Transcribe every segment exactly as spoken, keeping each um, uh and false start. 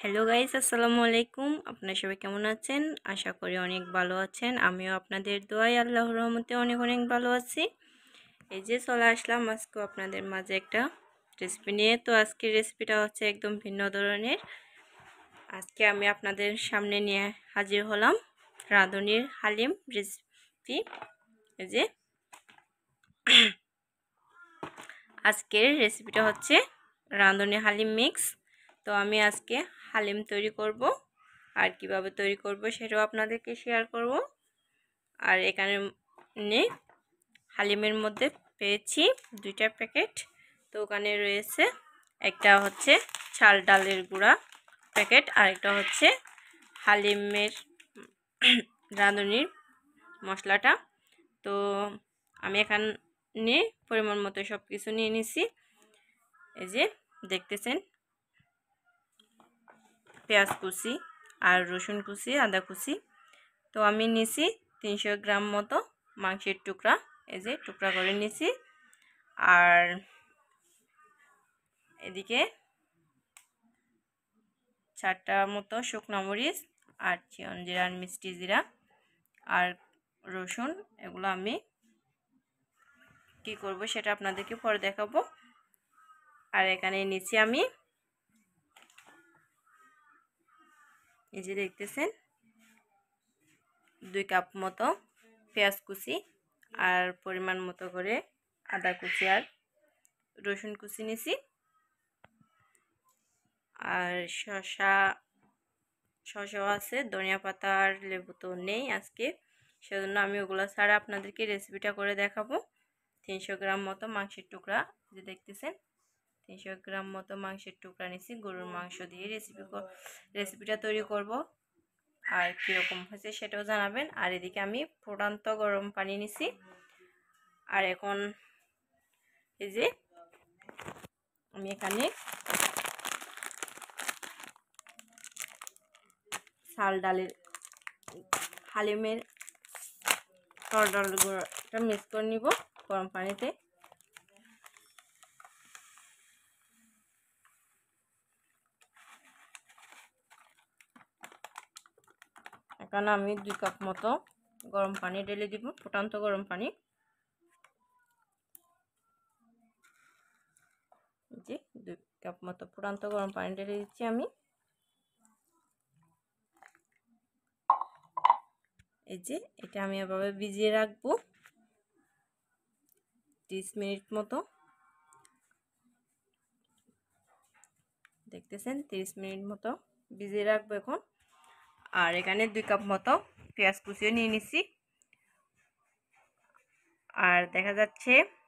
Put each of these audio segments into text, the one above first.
Hello guys, আসসালামু আলাইকুম। আপনারা সবাই কেমন আছেন? আশা করি অনেক ভালো আছেন। আমিও আপনাদের দোয়ায় আল্লাহর রহমতে অনেক অনেক ভালো আছি। এই যে চলে আসলাম আজকে আপনাদের মাঝে একটা রেসিপি নিয়ে। তো আজকের রেসিপিটা হচ্ছে একদম ভিন্ন ধরনের। আজকে আমি আপনাদের সামনে নিয়ে হাজির হলাম রাঁধুনির হালিম রেসিপি। এই যে আজকের রেসিপিটা হচ্ছে রাঁধুনি হালিম মিক্স। তো আমি আজকে হালিম তৈরি করব, আর কিভাবে তৈরি করব সেটাও আপনাদেরকে শেয়ার করব। আর এখানে হালিমের মধ্যে পেয়েছি দুইটা প্যাকেট। তো ওখানে রয়েছে একটা হচ্ছে চাল ডালের গুঁড়া প্যাকেট, আর একটা হচ্ছে হালিমের রাঁধুনির মশলাটা। তো আমি এখানে পরিমাণ মতো সব কিছু নিয়ে নিছি। এই যে দেখতেছেন, পেঁয়াজ কুচি আর রসুন কুচি, আদা কুচি। তো আমি নিছি তিনশো গ্রাম মতো মাংসের টুকরা, এই যে টুকরা করে নিছি। আর এদিকে চারটা মতো শুকনো মরিচ আর চিয়ন জিরা আর মিষ্টি জিরা আর রসুন, এগুলো আমি কি করব সেটা আপনাদেরকে পরে দেখাবো। আর এখানে নিচে আমি এই যে দেখতেছেন দুই কাপ মতো পেঁয়াজ কুচি আর পরিমাণ মতো করে আদা কুচি আর রসুন কুচি নিছি। আর শসা শসাও আছে, ধনিয়া পাতা আর লেবু তো নেই আজকে, সেজন্য আমি ওগুলো ছাড়া আপনাদেরকে রেসিপিটা করে দেখাবো। তিনশো গ্রাম মতো মাংসের টুকরা, যে দেখতেছেন তিনশো গ্রাম মতো মাংসের টুকরা নিছি। গরুর মাংস দিয়ে রেসিপি রেসিপিটা তৈরি করব, আর কীরকম হয়েছে সেটাও জানাবেন। আর এদিকে আমি ফুটান্ত গরম পানি নিছি। আর এখন এই যে আমি এখানে চাল ডালের হালিমের চাল ডাল গুঁড়োটা মিক্স করে নিব গরম পানিতে। এখন আমি দুই কাপ মতো গরম পানি ঢেলে দিব, ফুটান্ত গরম পানি। যে দুই কাপ মতো ফুটান্ত গরম পানি ঢেলে দিচ্ছি আমি। এই যে এটা আমি এভাবে ভিজিয়ে রাখবো ত্রিশ মিনিট মতো। দেখতেছেন ত্রিশ মিনিট মতো ভিজিয়ে রাখবো এখন। আর এখানে দুই কাপ মতো পেঁয়াজ কুচিও নিয়ে নিছি। আর দেখা যাচ্ছে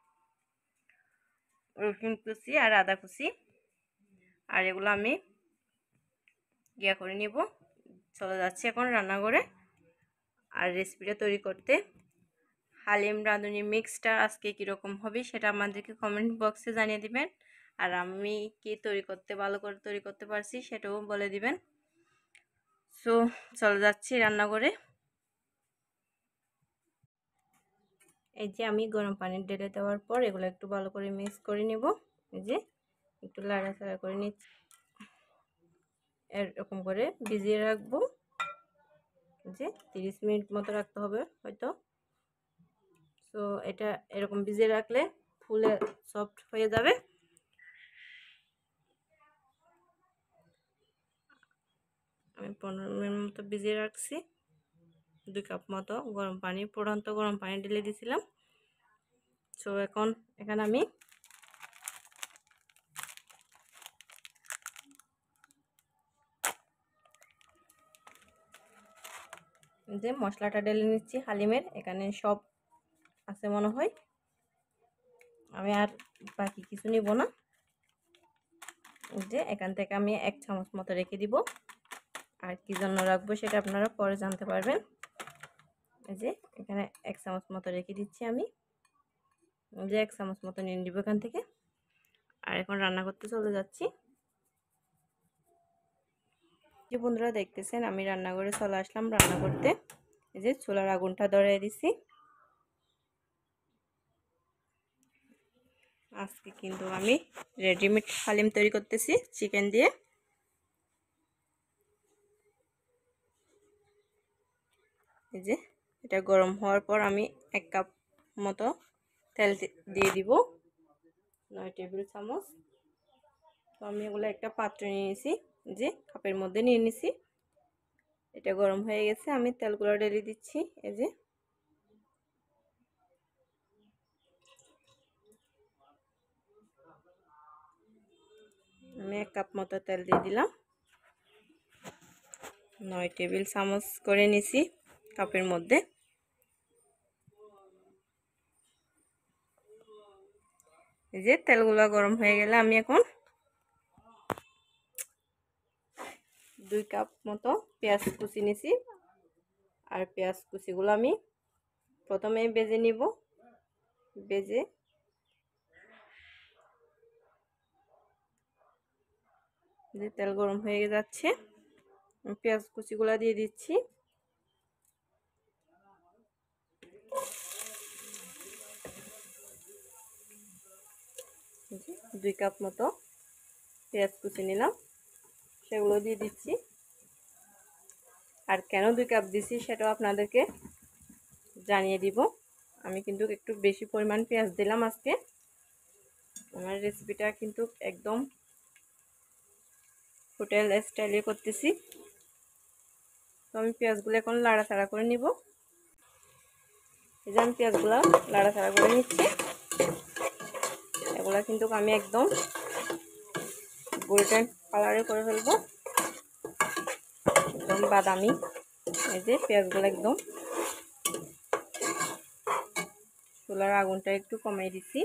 রসুন কুচি আর আদা কুচি, আর এগুলো আমি ইয়া করে নিব। চলে যাচ্ছে এখন রান্নাঘরে আর রেসিপিটা তৈরি করতে। হালিম রাঁধুনি মিক্সটা আজকে কীরকম হবে সেটা আমাদেরকে কমেন্ট বক্সে জানিয়ে দিবেন। আর আমি কি তৈরি করতে ভালো করে তৈরি করতে পারছি সেটাও বলে দিবেন। সো চলে যাচ্ছি রান্নাঘরে। এই যে আমি গরম পানি ঢেলে দেওয়ার পর এগুলো একটু ভালো করে মিক্স করে নেব। এই যে একটু লাড়াচাড়া করে নিচ্ছি, এরকম করে ভিজিয়ে রাখবো। যে তিরিশ মিনিট মতো রাখতে হবে হয়তো। তো এটা এরকম ভিজিয়ে রাখলে ফুলে সফট হয়ে যাবে। আমি পনেরো মিনিট মতো ভিজিয়ে রাখছি। দুই কাপ মতো গরম পানি, ফুটন্ত গরম পানি ঢেলে দিয়েছিলাম। তো এখন এখানে আমি যে মশলাটা ঢেলে নিচ্ছি হালিমের। এখানে সব আছে মনে হয়, আমি আর বাকি কিছু নিব না। যে এখান থেকে আমি এক চামচ মতো রেখে দিব, আর কি জন্য রাখবো সেটা আপনারা পরে জানতে পারবেন। এই যে এখানে এক চামচ মতো রেখে দিচ্ছি আমি, যে এক চামচ মতো নিয়ে নিব এখান থেকে। আর এখন রান্না করতে চলে যাচ্ছি। যে বন্ধুরা দেখতেছেন আমি রান্নাঘরে চলে আসলাম রান্না করতে। এই যে চুলার আগুনটা ধরিয়ে দিছি। আজকে কিন্তু আমি রেডিমেড হালিম তৈরি করতেছি চিকেন দিয়ে। এই যে এটা গরম হওয়ার পর আমি এক কাপ মতো তেল দিয়ে দিব, নয় টেবিল চামচ। তো আমি এগুলো একটা পাত্রে নিয়ে নিয়েছি, যে কাপের মধ্যে নিয়ে নিছি। এটা গরম হয়ে গেছে, আমি তেলগুলো ঢেলে দিচ্ছি। এই যে আমি এক কাপ মতো তেল দিয়ে দিলাম, নয় টেবিল চামচ করে নিছি কাপের মধ্যে। এই যে তেলগুলো গরম হয়ে গেলে আমি এখন দুই কাপ মতো পেঁয়াজ কুচি নিছি, আর পেঁয়াজ কুচিগুলো আমি প্রথমে ভেজে নিব। ভেজে যে তেল গরম হয়ে যাচ্ছে, পেঁয়াজ কুচিগুলো দিয়ে দিচ্ছি। দুই কাপ মতো পেঁয়াজ কুচি নিলাম, সেগুলো দিয়ে দিচ্ছি। আর কেন দুই কাপ দিছি সেটাও আপনাদেরকে জানিয়ে দিব। আমি কিন্তু একটু বেশি পরিমাণ পেঁয়াজ দিলাম আজকে। আমার রেসিপিটা কিন্তু একদম হোটেল স্টাইলে করতেছি। তো আমি পেঁয়াজগুলো এখন লাড়াচাড়া করে নিব। এই যে আমি পেঁয়াজগুলো লাড়াচাড়া করে নিচ্ছি। এগুলা কিন্তু আমি একদম গোল্ডেন কালারে করে ফেলবো, একদম বাদামি। এই যে পেঁয়াজগুলো একদম, চুলার আগুনটা একটু কমিয়ে দিচ্ছি।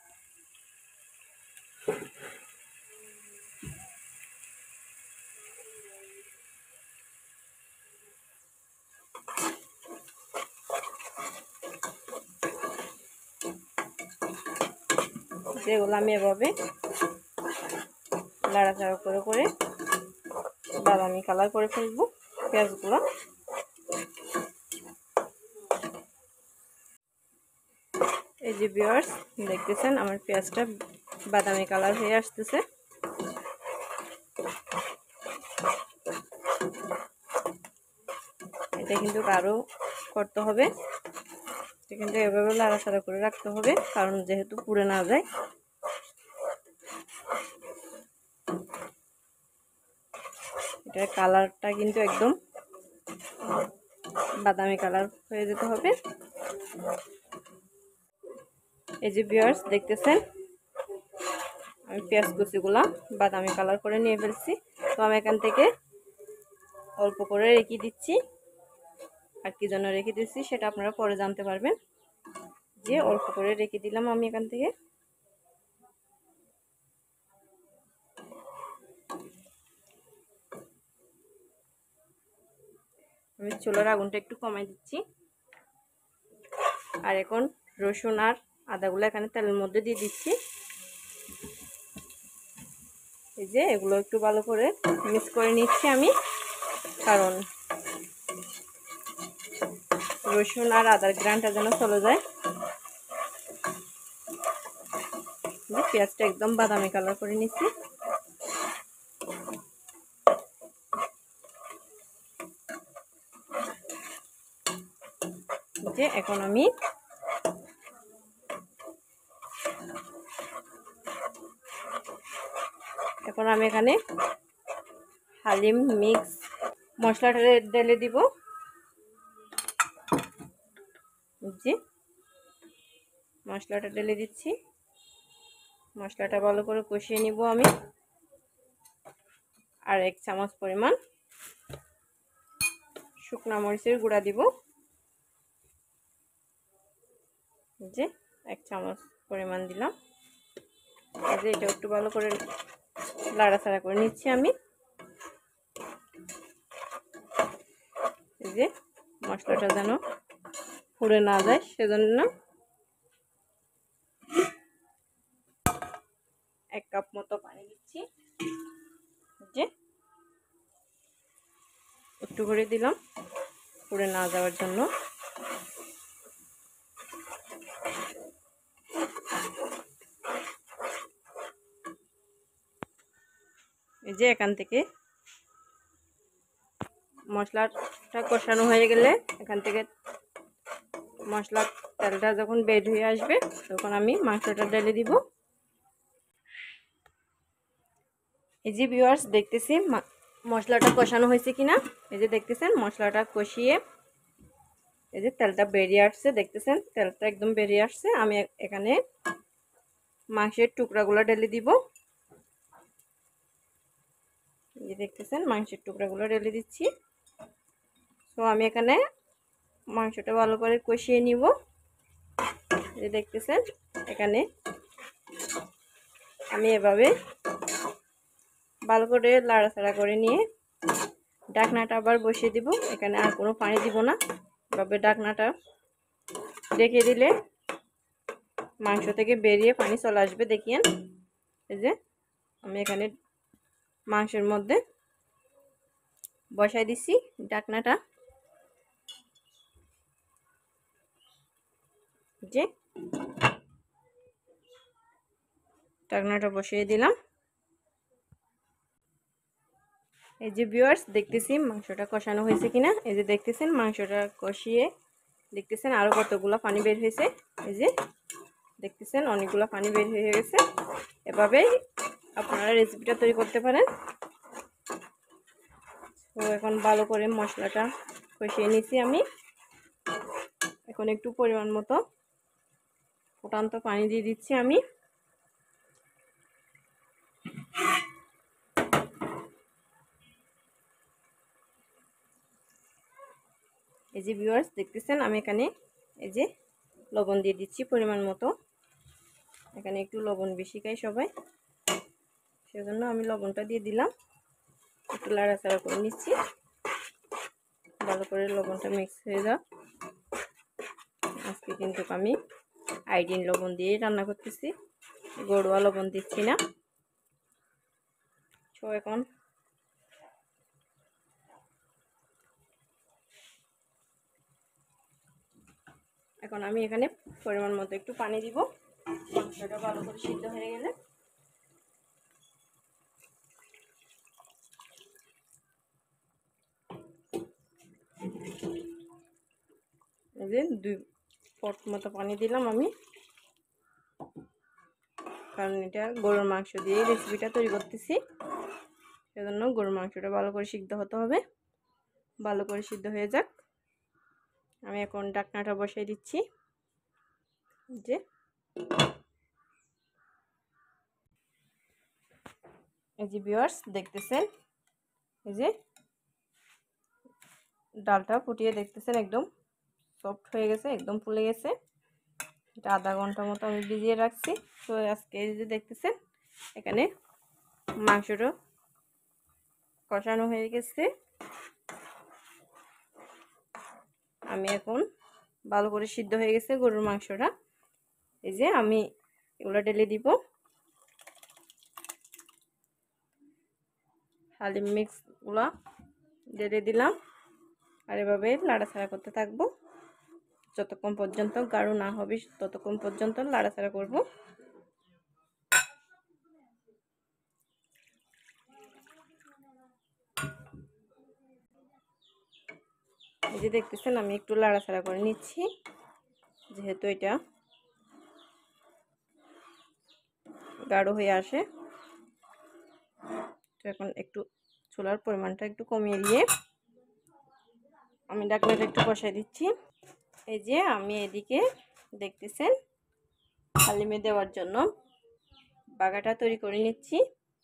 যেগুলো আমি এভাবে লাড়াচাড়া করে করে বাদামি কালার করে ফেলবো পেঁয়াজগুলো। এই যে ভিউয়ার্স দেখতেছেন আমার পেঁয়াজটা বাদামি কালার হয়ে আসতেছে। এটা কিন্তু আরও করতে হবে, এটা কিন্তু এভাবে লাড়াচাড়া করে রাখতে হবে, কারণ যেহেতু পুড়ে না যায়। এটার কালারটা কিন্তু একদম বাদামি কালার হয়ে যেতে হবে। এই যে ভিউয়ার্স দেখতেছেন আমি পেঁয়াজ কুচিগুলা বাদামি কালার করে নিয়ে ফেলছি। তো আমি এখান থেকে অল্প করে রেখে দিচ্ছি, আর কি জন্য রেখে দিচ্ছি সেটা আপনারা পরে জানতে পারবেন। যে অল্প করে রেখে দিলাম আমি এখান থেকে। আমি চুলার আগুনটা একটু কমাই দিচ্ছি। আর এখন রসুন আর আদাগুলো এখানে তেলের মধ্যে দিয়ে দিচ্ছি। এই যে এগুলো একটু ভালো করে মিক্স করে নিচ্ছি আমি, কারণ রসুন আর আদার গ্রানটা যেন চলে যায়। পেঁয়াজটা একদম বাদামি কালার করে নিচ্ছি। যে এখন আমি এখন আমি এখানে হালিম মিক্স মশলাটা ঢেলে দিব। যে মশলাটা ঢেলে দিচ্ছি, মশলাটা ভালো করে কষিয়ে নিব আমি। আর এক চামচ পরিমাণ শুকনা মরিচের গুঁড়া দিব। যে এক চামচ পরিমাণ দিলাম। এই যে এটা একটু ভালো করে লাড়াচাড়া করে নিচ্ছি আমি। এই যে মশলাটা যেন পুড়ে না যায় সেজন্য এক কাপ মতো পানি দিচ্ছি। যে একটু করে দিলাম পুড়ে না যাওয়ার জন্য। এই যে এখান থেকে মশলাটা কষানো হয়ে গেলে এখান থেকে মশলার তেলটা যখন বের হয়ে আসবে তখন আমি মাংসটা ঢেলে দিব। এই যে ভিউয়ার্স দেখতেছি মশলাটা কষানো হয়েছে কিনা। এই যে দেখতেছেন মশলাটা কষিয়ে এই যে তেলটা বেরিয়ে আসছে, দেখতেছেন তেলটা একদম বেরিয়ে আসছে। আমি এখানে মাংসের টুকরাগুলো ঢেলে দিব। এই যে দেখতেছেন মাংসের টুকরাগুলো ঢেলে দিচ্ছি। তো আমি এখানে মাংসটা ভালো করে কষিয়ে নিব। এই যে দেখতেছেন এখানে আমি এভাবে ভালো করে লাড়াচাড়া করে নিয়ে ঢাকনাটা আবার বসিয়ে দিব। এখানে আর কোনো পানি দিব না, এভাবে ঢাকনাটা রেখে দিলে মাংস থেকে বেরিয়ে পানি চলে আসবে। দেখিয়েন এই যে আমি এখানে মাংসের মধ্যে বসাই দিছি ঢাকনাটা। যে ঢাকনাটা বসিয়ে দিলাম। এই যে ভিউয়ার্স দেখতেছি মাংসটা কষানো হয়েছে কিনা। এই যে দেখতেছেন মাংসটা কষিয়ে দেখতেছেন আরো কতগুলো পানি বের হয়েছে। এই যে দেখতেছেন অনেকগুলো পানি বের হয়ে গেছে। এভাবেই আপনারা রেসিপিটা তৈরি করতে পারেন। তো এখন ভালো করে মশলাটা কষিয়ে নিছি আমি। এখন একটু পরিমাণ মতো ফুটান্ত পানি দিয়ে দিচ্ছি আমি। এই যে ভিউয়ার্স দেখতেছেন আমি এখানে এই যে লবণ দিয়ে দিচ্ছি পরিমাণ মতো। এখানে একটু লবণ বেশি খাই সবাই, সেজন্য আমি লবণটা দিয়ে দিলাম। একটু লাড়াচাড়া করে নিচ্ছি ভালো করে লবণটা মিক্স হয়ে যাক। আজকে কিন্তু আমি আয়োডিন লবণ দিয়ে রান্না করতেছি, গড়ুয়া লবণ দিচ্ছি না। তো এখন এখন আমি এখানে পরিমাণ মতো একটু পানি দিব মাংসটা ভালো করে সিদ্ধ হয়ে গেলে। এই যে দুই পট মতো পানি দিলাম আমি, কারণ এটা গরুর মাংস দিয়ে রেসিপিটা তৈরি করতেছি, সেজন্য গরুর মাংসটা ভালো করে সিদ্ধ হতে হবে। ভালো করে সিদ্ধ হয়ে যাক। আমি এখন ঢাকনাটা বসাই দিচ্ছি। যে এই যে ভিউয়ার্স দেখতেছেন এই যে ডালটা ফুটিয়ে দেখতেছেন একদম সফট হয়ে গেছে, একদম ফুলে গেছে। এটা আধা ঘন্টা মতো আমি ভিজিয়ে রাখছি। তো আজকে এই যে দেখতেছেন এখানে মাংসটা কষানো হয়ে গেছে। আমি এখন ভালো করে সিদ্ধ হয়ে গেছে গরুর মাংসটা। এই যে আমি এগুলো ঢেলে দিব। হালিম মিক্সগুলো ঢেলে দিলাম আর এভাবে লাড়াচাড়া করতে থাকবো যতক্ষণ পর্যন্ত গাঢ় না হবে, ততক্ষণ পর্যন্ত লাড়াচাড়া করব। এই যে দেখতেছেন আমি একটু লাড়াচাড়া করে নিচ্ছি, যেহেতু এটা গাঢ় হয়ে আসে। তো এখন একটু চুলার পরিমাণটা একটু কমিয়ে দিয়ে আমি ঢাকনাটা একটু বসাই দিচ্ছি। এই যে আমি এদিকে দেখতেছেন হালিমে দেওয়ার জন্য বাগাটা তৈরি করে নিচ্ছি।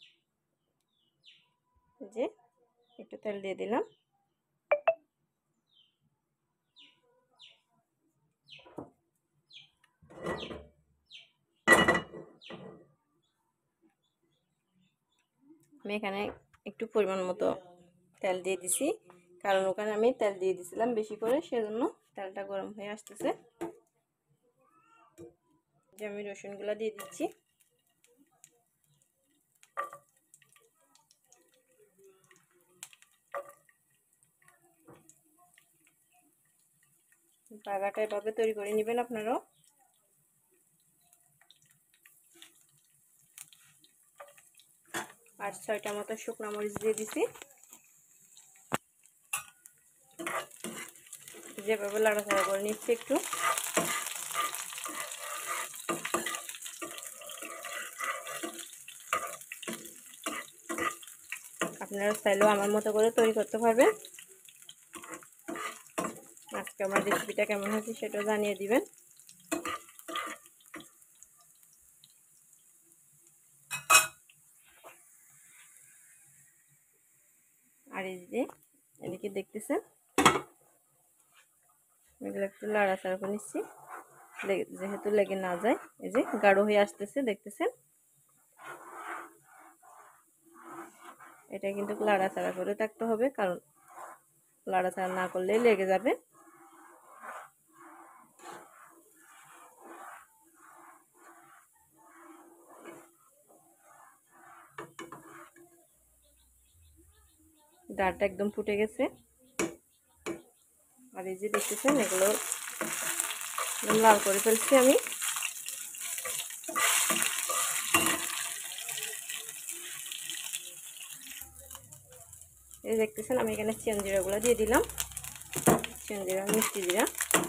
এই যে একটু তেল দিয়ে দিলাম। আমি এখানে একটু পরিমাণ মতো তেল দিয়ে দিছি, কারণ ওখানে আমি তেল দিয়ে দিছিলাম বেশি করে, সেজন্য তেলটা গরম হয়ে আসতেছে। যে আমি রসুনগুলো দিয়ে দিচ্ছি। বাগাটা এভাবে তৈরি করে নেবেন আপনারাও। আর ছয়টা মতো শুকনো মরিচ দিয়ে দিছি। যেভাবে লাড়াচাড়া করে নিচ্ছি একটু। আপনারা চাইলেও আমার মতো করে তৈরি করতে পারবেন। আজকে আমার রেসিপিটা কেমন হয়েছে সেটাও জানিয়ে দিবেন। আর এই যে এদিকে দেখতেছেন এগুলো একটু লাড়াচাড়া করে নিচ্ছি যেহেতু লেগে না যায়। এই যে গাঢ় হয়ে আসতেছে দেখতেছেন। এটা কিন্তু লাড়াচাড়া করে থাকতে হবে, কারণ লাড়াচাড়া না করলেই লেগে যাবে। ডালটা একদম ফুটে গেছে। আর এই যে দেখতেছেন এগুলো লাল করে ফেলছি আমি। এই দেখতেছেন আমি এখানে চিনজিরাগুলো দিয়ে দিলাম, চিনজিরা মিষ্টি জিরা।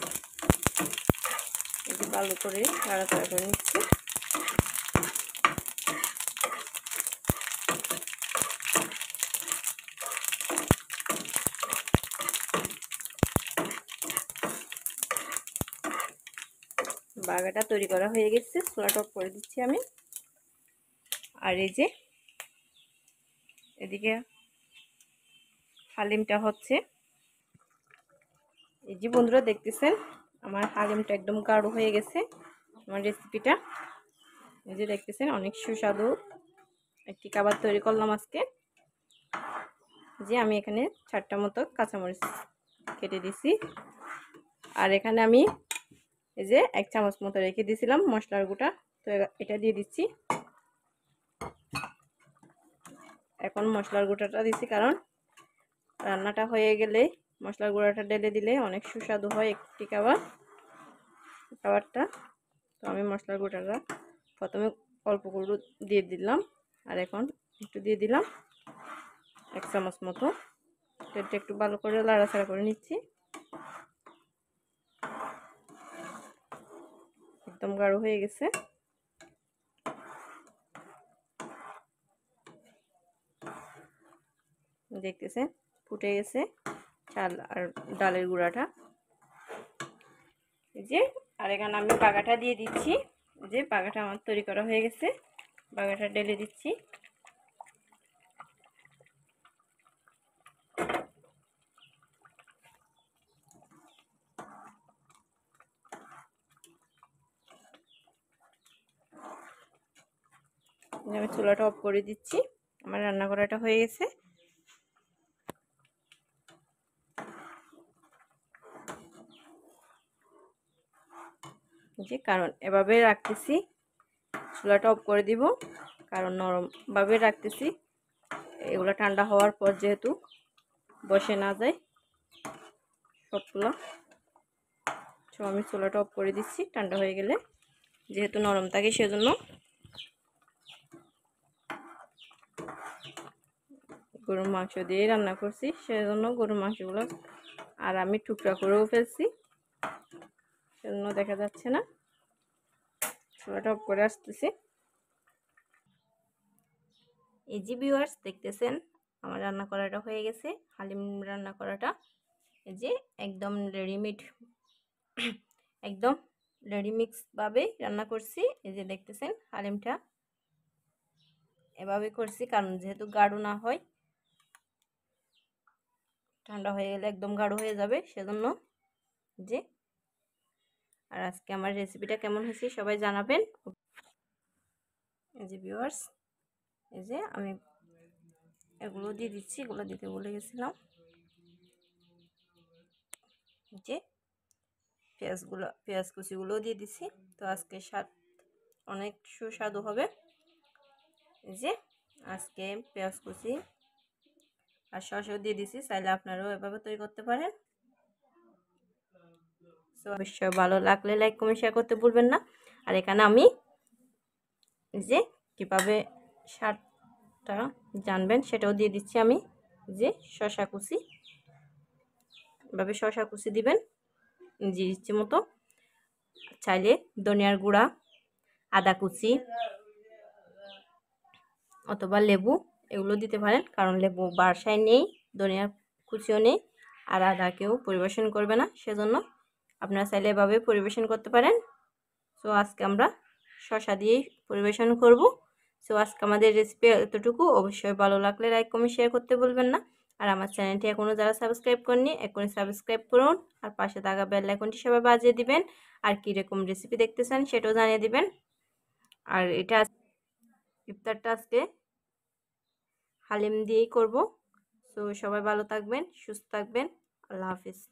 এই যে ভালো করে নাড়াচাড়া করে নিচ্ছি। বাগাটা তৈরি করা হয়ে গেছে, চুলাটা অফ করে দিচ্ছি আমি। আর এই যে এদিকে হালিমটা হচ্ছে। এই যে বন্ধুরা দেখতেছেন আমার হালিমটা একদম গাঢ় হয়ে গেছে আমার রেসিপিটা। এই যে দেখতেছেন অনেক সুস্বাদু একটি খাবার তৈরি করলাম আজকে। যে আমি এখানে চারটা মতো কাঁচামরিচ কেটে দিছি। আর এখানে আমি এই যে এক চামচ মতো রেখে দিয়েছিলাম মশলার গুঁড়া, তো এটা দিয়ে দিচ্ছি। এখন মশলার গুঁড়াটা দিচ্ছি কারণ রান্নাটা হয়ে গেলে মশলার গুঁড়াটা ঢেলে দিলে অনেক সুস্বাদু হয় একটি খাবার খাবারটা। তো আমি মশলার গুঁড়াটা প্রথমে অল্প করে দিয়ে দিলাম, আর এখন একটু দিয়ে দিলাম এক চামচ মতো। এটা একটু ভালো করে লাড়াচাড়া করে নিচ্ছি। একদম গাঢ় হয়ে গেছে। দেখতেছেন ফুটে গেছে চাল আর ডালের গুঁড়াটা। এই যে আর এখানে আমি বাগাটা দিয়ে দিচ্ছি। যে বাগাটা আমার তৈরি করা হয়ে গেছে, বাগাটা ঢেলে দিচ্ছি। আমি চুলাটা অফ করে দিচ্ছি, আমার রান্না করাটা হয়ে গেছে। যে কারণ এভাবে রাখতেছি, চুলাটা অফ করে দিব কারণ নরমভাবে রাখতেছি। এগুলো ঠান্ডা হওয়ার পর যেহেতু বসে না যায় সবগুলো, তো আমি চুলাটা অফ করে দিচ্ছি। ঠান্ডা হয়ে গেলে যেহেতু নরম থাকে সেজন্য। গরুর মাংস দিয়ে রান্না করছি সেজন্য গরুর মাংসগুলো আর আমি টুকরা করেও ফেলছি সেজন্য দেখা যাচ্ছে না। চুলাটা অফ করে আসতেছি। এই যে ভিউয়ার্স দেখতেছেন আমার রান্না করাটা হয়ে গেছে, হালিম রান্না করাটা। এই যে একদম রেডিমেড একদম রেডিমিক্স ভাবে রান্না করছি। এই যে দেখতেছেন হালিমটা এভাবে করছি কারণ যেহেতু গাঢ় না হয়, ঠান্ডা হয়ে গেলে একদম গাঢ় হয়ে যাবে সেজন্য। যে আর আজকে আমার রেসিপিটা কেমন হয়েছে সবাই জানাবেন। এই যে ভিউয়ার্স এই যে আমি এগুলো দিয়ে দিচ্ছি, এগুলো দিতে ভুলে গেছিলাম। যে পেঁয়াজগুলো পেঁয়াজ কুচিগুলো দিয়ে দিচ্ছি। তো আজকে স্বাদ অনেক সুস্বাদু হবে। এই যে আজকে পেঁয়াজ কুচি আর সসও দিয়ে দিছি, চাইলে আপনারাও এভাবে তৈরি করতে পারেন। তো অবশ্যই ভালো লাগলে লাইক কমেন্ট শেয়ার করতে ভুলবেন না। আর এখানে আমি যে কীভাবে স্বাদটা জানবেন সেটাও দিয়ে দিচ্ছি আমি। যে শসা কুচি, এভাবে শসা কুচি দিবেন নিজের ইচ্ছে মতো। চাইলে ধনিয়ার গুঁড়া, আদা কুচি অথবা লেবু এগুলো দিতে পারেন, কারণ লেবু বাসায় নেই, ধনিয়ার কুচিও নেই, আর আদা কেউ পরিবেশন করবে না, সেজন্য আপনারা চাইলে এভাবে পরিবেশন করতে পারেন। সো আজকে আমরা শসা দিয়েই পরিবেশন করব। সো আজকে আমাদের রেসিপি এতটুকু। অবশ্যই ভালো লাগলে লাইক কমেন্ট শেয়ার করতে বলবেন না। আর আমার চ্যানেলটি এখনও যারা সাবস্ক্রাইব করেননি এখনই সাবস্ক্রাইব করুন, আর পাশে থাকা বেল আইকনটি সবাই বাজিয়ে দিবেন। আর কীরকম রেসিপি দেখতে চান সেটাও জানিয়ে দিবেন। আর এটা ইফতারটা আজকে হালিম দিয়েই করব। সো সবাই ভালো থাকবেন, সুস্থ থাকবেন। আল্লাহ হাফিজ।